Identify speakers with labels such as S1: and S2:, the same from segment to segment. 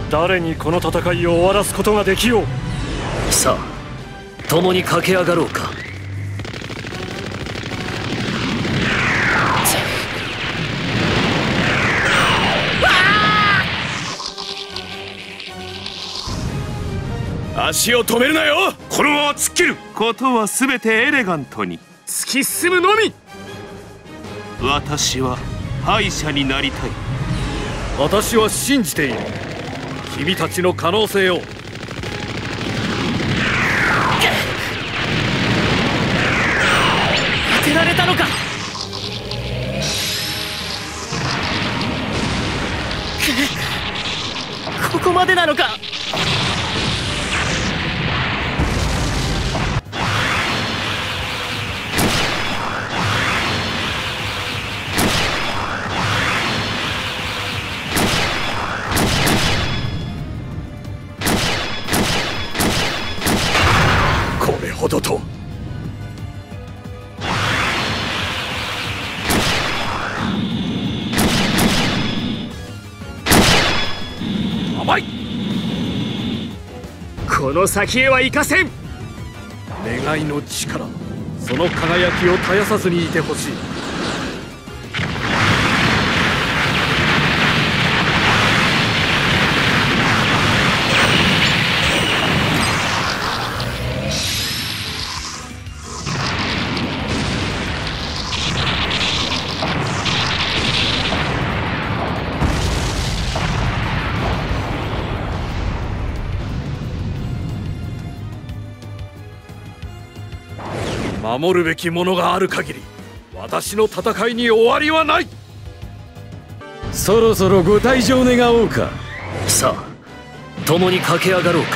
S1: 誰にこの戦いを終わらすことができよう。
S2: さあ共に駆け上がろうか。
S3: 足を止めるなよ。このまま突っ切る。
S4: ことは全てエレガントに。
S3: 突き進むのみ。
S4: 私は敗者になりたい。
S1: 私は信じている君たちの可能性を。
S2: 当てられたのか。ここまでなのか。
S1: これほどと。甘い。
S3: この先へは行かせん。
S1: 願いの力、その輝きを絶やさずにいてほしい。守るべきものがある限り私の戦いに終わりはない。
S5: そろそろご退場願おうか。
S2: さあ共に駆け上がろうか。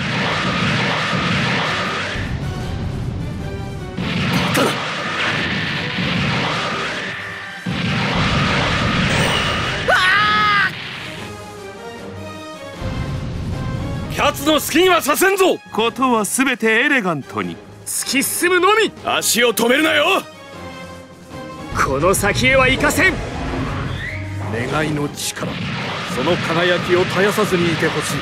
S2: ただ
S1: 奴の好きにはさせんぞ。
S4: ことは全てエレガントに。
S3: 突き進むのみ。 足を止めるなよ。この先へは行かせん。
S1: 願いの力、その輝きを絶やさずにいてほしい。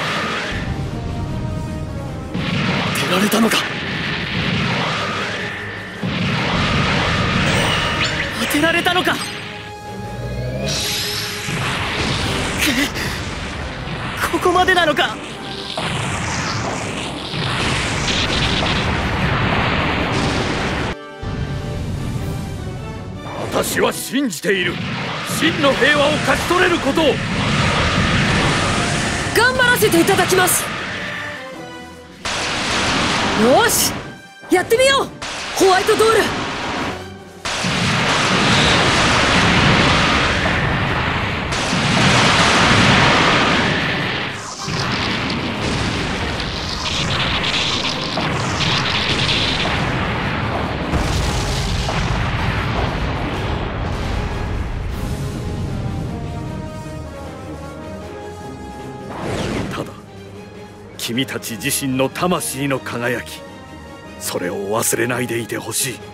S2: 当てられたのか。当てられたのか。ここまでなのか。
S1: 私は信じている真の平和を勝ち取れることを。
S6: 頑張らせていただきます。よしやってみようホワイトドール。
S1: 君たち自身の魂の輝き、それを忘れないでいてほしい。